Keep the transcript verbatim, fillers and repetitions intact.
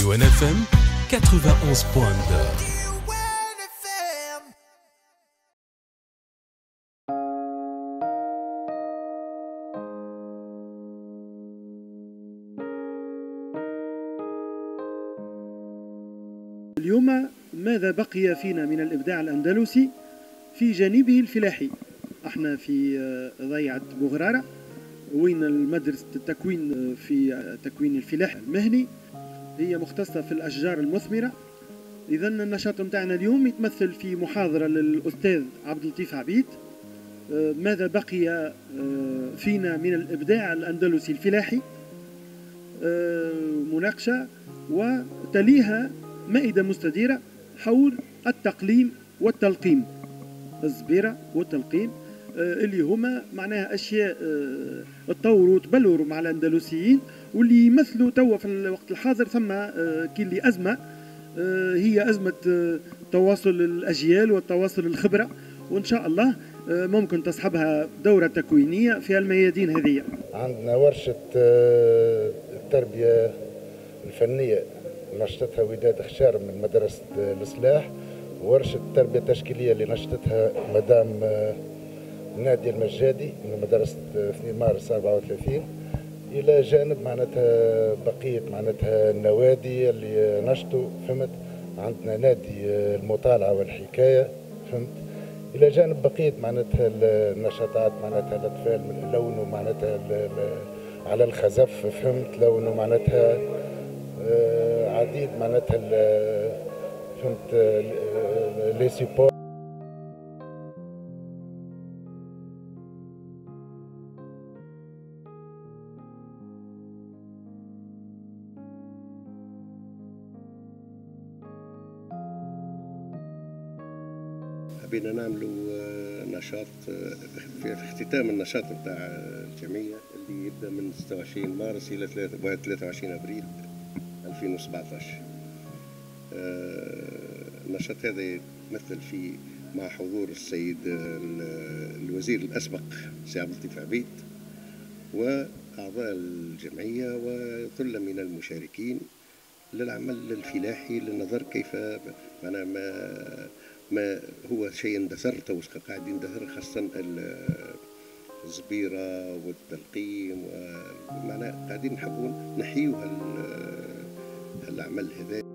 ديوان اف ام ثمانية وثمانين فاصلة اثنين. اليوم ماذا بقي فينا من الإبداع الأندلسي في جانبه الفلاحي؟ احنا في ضيعة بوغرارة وين مدرسة التكوين في تكوين الفلاح المهني، هي مختصة في الأشجار المثمرة. إذا النشاط متاعنا اليوم يتمثل في محاضرة للأستاذ عبد اللطيف عبيد، ماذا بقي فينا من الإبداع الأندلسي الفلاحي، مناقشة وتليها مائدة مستديرة حول التقليم والتلقيم، الزبيرة والتلقيم اللي هما معناها أشياء تطوروا وتبلوروا مع الأندلسيين، واللي يمثلوا توا في الوقت الحاضر ثم كاين لي أزمة، هي أزمة تواصل الأجيال وتواصل الخبرة، وإن شاء الله ممكن تصحبها دورة تكوينية في الميادين هذه. عندنا ورشة التربية الفنية نشطتها وداد خشار من مدرسة الإصلاح، وورشة التربية التشكيلية اللي نشطتها مدام نادية المجادي من مدرسة اثنين مارس أربعة وثلاثين، إلى جانب معناتها بقية معناتها النوادي اللي نشطوا، فهمت. عندنا نادي المطالعة والحكاية، فهمت. إلى جانب بقية معناتها النشاطات، معناتها الأطفال من لونوا معناتها على الخزف، فهمت، لونوا معناتها عديد معناتها فهمت لي سيبور. حبينا نعملوا نشاط في اختتام النشاط نتاع الجمعية اللي يبدأ من ستة وعشرين مارس إلى ثلاثة وعشرين أبريل ألفين وسبعطاش. النشاط هذا يتمثل في مع حضور السيد الوزير الأسبق سي عبد اللطيف عبيد وأعضاء الجمعية وثلة من المشاركين للعمل الفلاحي للنظر كيف معنا ما ما هو شيء اندثر تو قاعد يندثر، خاصة الزبيرة والتلقيم، ومعنا قاعدين نحبون نحيوا هالعمل هذا.